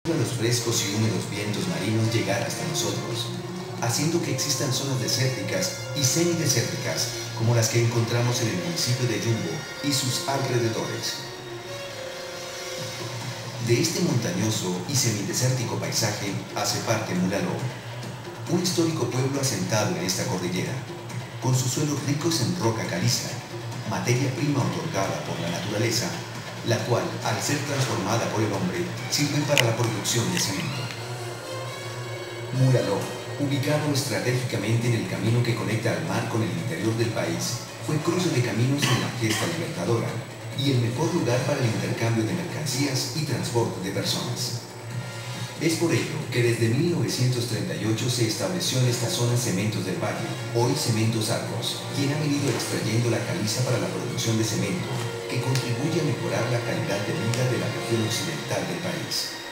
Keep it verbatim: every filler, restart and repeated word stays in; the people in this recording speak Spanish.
a los frescos y húmedos vientos marinos llegar hasta nosotros, haciendo que existan zonas desérticas y semidesérticas como las que encontramos en el municipio de Yumbo y sus alrededores. De este montañoso y semidesértico paisaje hace parte Mulaló, un histórico pueblo asentado en esta cordillera, con sus suelos ricos en roca caliza, materia prima otorgada por la naturaleza, la cual, al ser transformada por el hombre, sirve para la producción de cemento. Mulaló, ubicado estratégicamente en el camino que conecta al mar con el interior del país, fue cruce de caminos en la gesta libertadora y el mejor lugar para el intercambio de mercancías y transporte de personas. Es por ello que desde mil novecientos treinta y ocho se estableció en esta zona Cementos del Valle, hoy Cementos Argos, quien ha venido extrayendo la caliza para la producción de cemento, que contribuye a mejorar la calidad de vida de la región occidental del país.